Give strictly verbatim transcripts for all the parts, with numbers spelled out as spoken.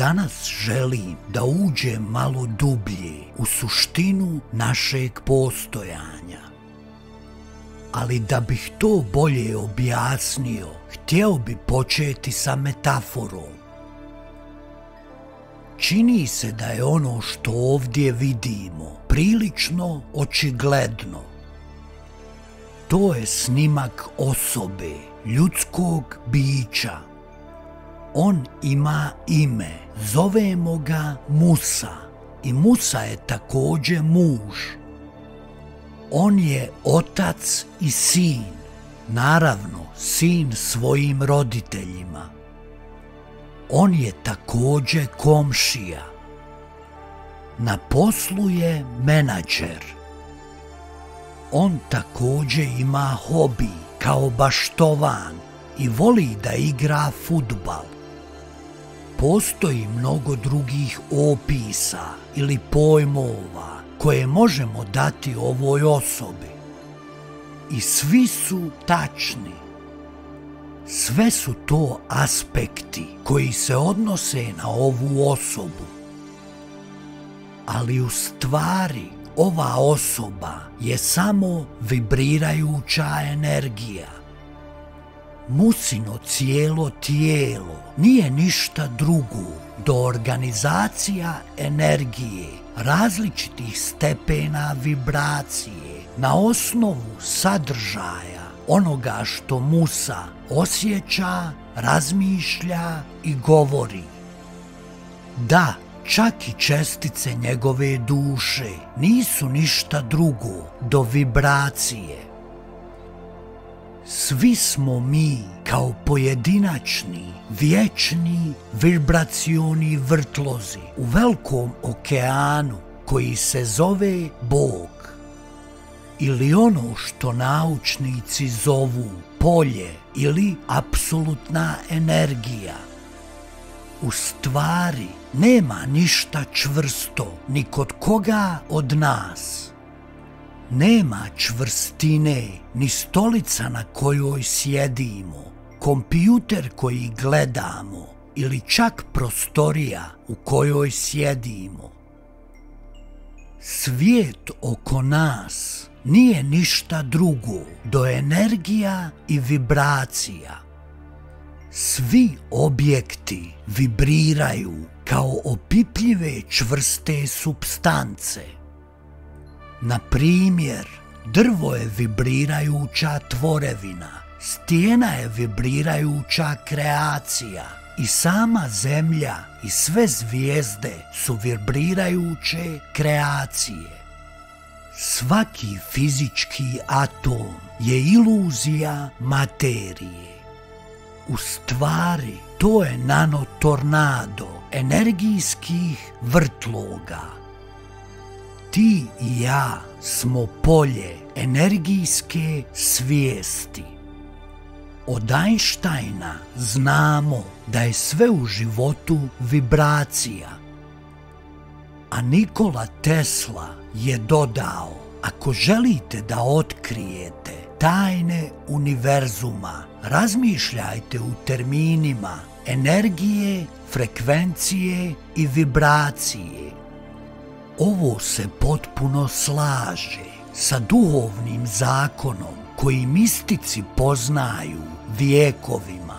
danas želim da uđem malo dublje u suštinu našeg postojanja. Ali da bih to bolje objasnio, htio bi početi sa metaforom. Čini se da je ono što ovdje vidimo prilično očigledno. To je snimak osobe, ljudskog bića. On ima ime, zovemo ga Musa, i Musa je također muž. On je otac i sin, naravno sin svojim roditeljima. On je također komšija. Na poslu je menadžer. On također ima hobi kao baštovan i voli da igra fudbal. Postoji mnogo drugih opisa ili pojmova koje možemo dati ovoj osobi. I svi su tačni. Sve su to aspekti koji se odnose na ovu osobu. Ali u stvari ova osoba je samo vibrirajuća energija. Musino cijelo tijelo nije ništa drugo do organizacija energije različitih stepena vibracije na osnovu sadržaja onoga što Musa osjeća, razmišlja i govori. Da, čak i čestice njegove duše nisu ništa drugo do vibracije. Svi smo mi kao pojedinačni, vječni, vibracioni vrtlozi u velikom okeanu koji se zove Bog. Ili ono što naučnici zovu polje ili apsolutna energija. U stvari nema ništa čvrsto ni kod koga od nas. Nema čvrstine ni stolica na kojoj sjedimo, kompjuter koji gledamo ili čak prostorija u kojoj sjedimo. Svijet oko nas nije ništa drugo do energija i vibracija. Svi objekti vibriraju kao opipljive čvrste supstance. Na primjer, drvo je vibrirajuća tvorevina, stijena je vibrirajuća kreacija i sama zemlja i sve zvijezde su vibrirajuće kreacije. Svaki fizički atom je iluzija materije. U stvari, to je nanotornado energijskih vrtloga. Ti i ja smo polje energijske svijesti. Od Einsteina znamo da je sve u životu vibracija. A Nikola Tesla je dodao, ako želite da otkrijete tajne univerzuma, razmišljajte u terminima energije, frekvencije i vibracije. Ovo se potpuno slaže sa duhovnim zakonom koji mistici poznaju vijekovima,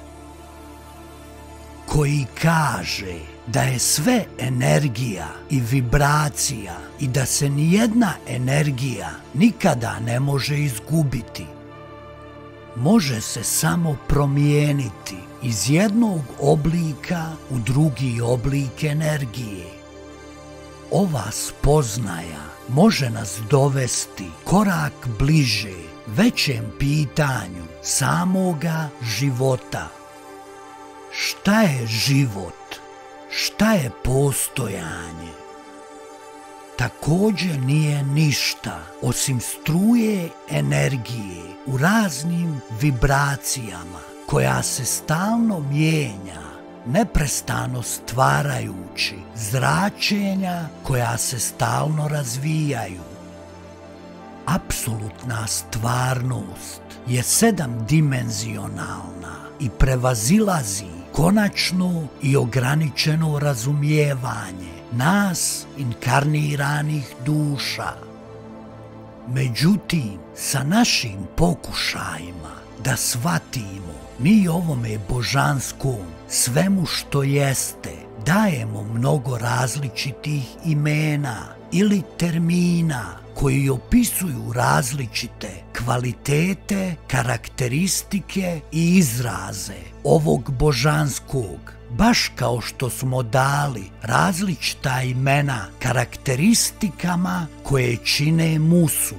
koji kaže da je sve energija i vibracija i da se nijedna energija nikada ne može izgubiti. Može se samo promijeniti iz jednog oblika u drugi oblik energije. Ova spoznaja može nas dovesti korak bliže većem pitanju samoga života. Šta je život? Šta je postojanje? Također nije ništa osim struje energije u raznim vibracijama koja se stalno mijenja, neprestano stvarajući zračenja koja se stalno razvijaju. Apsolutna stvarnost je sedamdimenzionalna i prevazilazi beskonačno i ograničeno razumijevanje nas inkarniranih duša. Međutim, sa našim pokušajima da shvatimo mi ovome božanskom svemu što jeste dajemo mnogo različitih imena ili termina koji opisuju različite kvalitete, karakteristike i izraze ovog božanskog, baš kao što smo dali različita imena karakteristikama koje čine musu.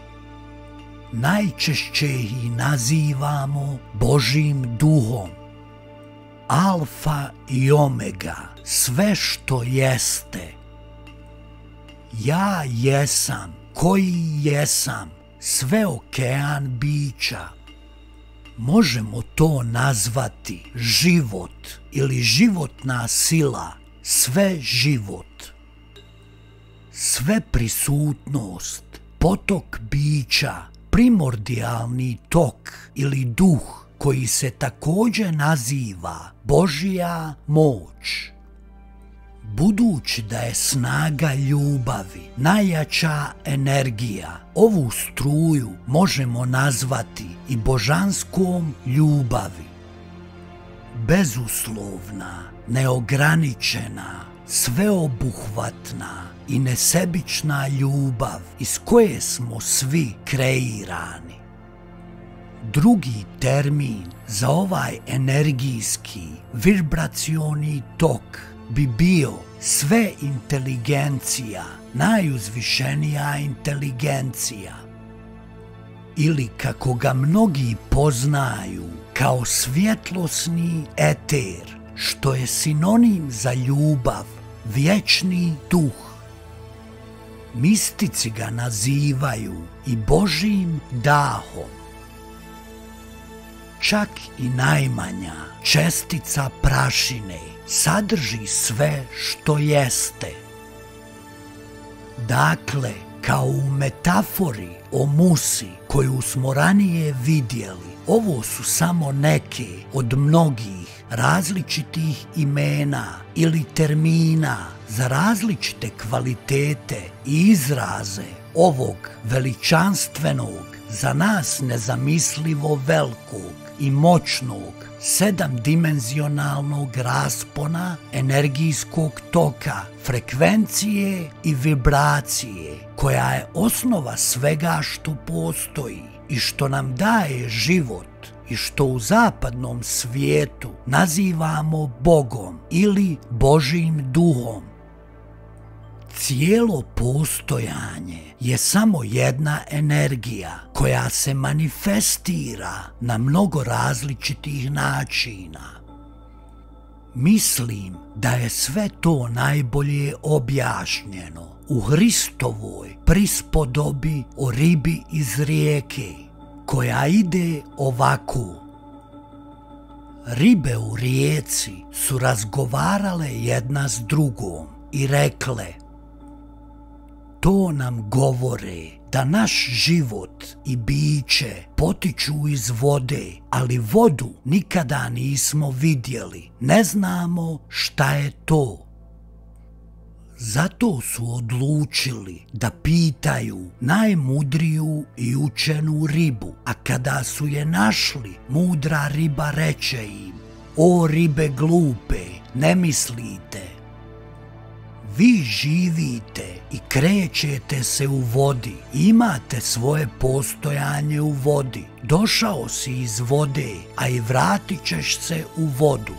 Najčešće ih nazivamo Božjim duhom, alfa i omega, sve što jeste. Ja jesam, koji jesam, sve okean bića. Možemo to nazvati život ili životna sila, sve život. Sve prisutnost, potok bića, primordijalni tok ili duh koji se također naziva Božja moć. Budući da je snaga ljubavi najjača energija, ovu struju možemo nazvati i božanskom ljubavi. Bezuslovna, neograničena, sveobuhvatna i nesebična ljubav iz koje smo svi kreirani. Drugi termin za ovaj energijski vibracioni tok bi bio sve inteligencija, najuzvišenija inteligencija. Ili kako ga mnogi poznaju kao svjetlosni eter, što je sinonim za ljubav, vječni duh. Mistici ga nazivaju i Božjim dahom. Čak i najmanja čestica prašine sadrži sve što jeste. Dakle, kao u metafori o musi koju smo ranije vidjeli, ovo su samo neke od mnogih različitih imena ili termina za različite kvalitete i izraze ovog veličanstvenog, za nas nezamislivo velikog i moćnog sedamdimenzionalnog raspona energijskog toka, frekvencije i vibracije, koja je osnova svega što postoji i što nam daje život i što u zapadnom svijetu nazivamo Bogom ili Božjim duhom. Cijelo postojanje je samo jedna energija koja se manifestira na mnogo različitih načina. Mislim da je sve to najbolje objašnjeno u Hristovoj prispodobi o ribi iz rijeke, koja ide ovako. Ribe u rijeci su razgovarale jedna s drugom i rekle: to nam govore da naš život i biće potiču iz vode, ali vodu nikada nismo vidjeli, ne znamo šta je to. Zato su odlučili da pitaju najmudriju i učenu ribu, a kada su je našli, mudra riba reče im: o ribe glupe, ne mislite. Vi živite i krećete se u vodi, imate svoje postojanje u vodi. Došao si iz vode, a i vratit ćeš se u vodu.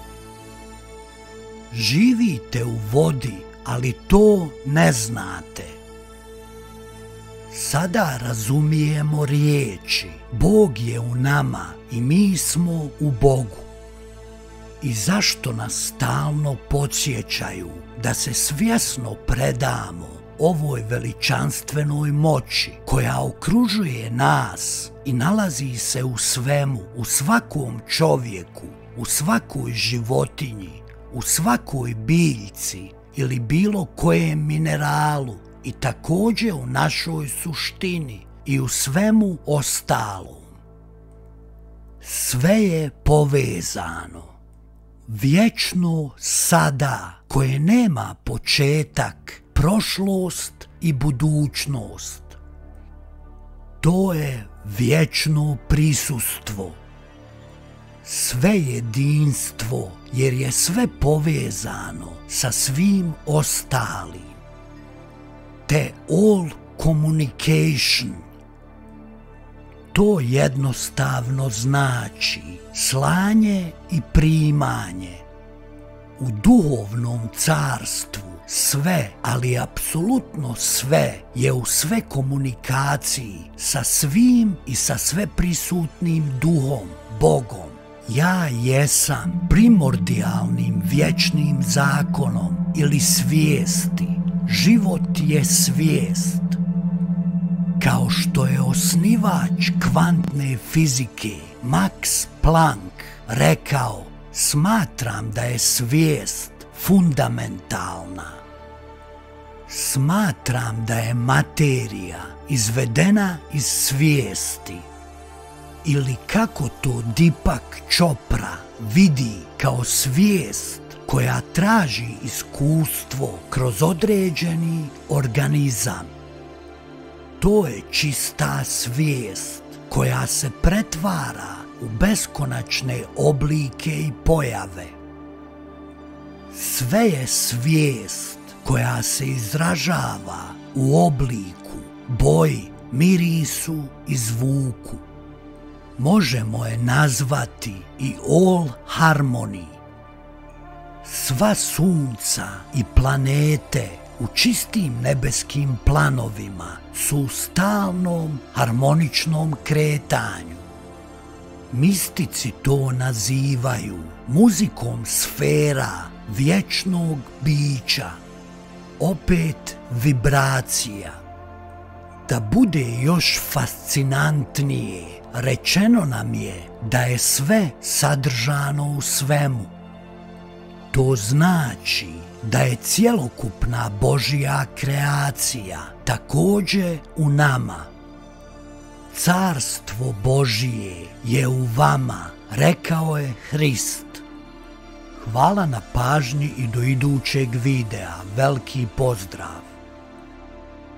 Živite u vodi, ali to ne znate. Sada razumijemo riječi: Bog je u nama i mi smo u Bogu. I zašto nas stalno podsjećaju da se svjesno predamo ovoj veličanstvenoj moći koja okružuje nas i nalazi se u svemu, u svakom čovjeku, u svakoj životinji, u svakoj biljci ili bilo kojem mineralu i također u našoj suštini i u svemu ostalom. Sve je povezano. vječno sada koje nema početak, prošlost i budućnost. To je vječno prisustvo, sve jedinstvo, jer je sve povezano sa svim ostalim. Te all communication. To jednostavno znači slanje i primanje. U duhovnom carstvu sve, ali apsolutno sve, je u sve komunikaciji sa svim i sa sve prisutnim duhom, Bogom. Ja jesam primordijalnim vječnim zakonom ili svijesti. Život je svijest. Kao što je osnivač kvantne fizike Max Planck rekao, smatram da je svijest fundamentalna. Smatram da je materija izvedena iz svijesti. Ili kako to Deepak Chopra vidi kao svijest koja traži iskustvo kroz određeni organizam. To je čista svijest koja se pretvara u beskonačne oblike i pojave. Sve je svijest koja se izražava u obliku, boji, mirisu i zvuku. Možemo je nazvati i all harmony. Sva sunca i planete u čistim nebeskim planovima su u stalnom harmoničnom kretanju. Mistici to nazivaju muzikom sfera vječnog bića, opet vibracija. Da bude još fascinantnije, rečeno nam je da je sve sadržano u svemu. To znači da je cjelokupna Božja kreacija također u nama. Carstvo Božije je u vama, rekao je Hrist. Hvala na pažnji i do idućeg videa. Veliki pozdrav!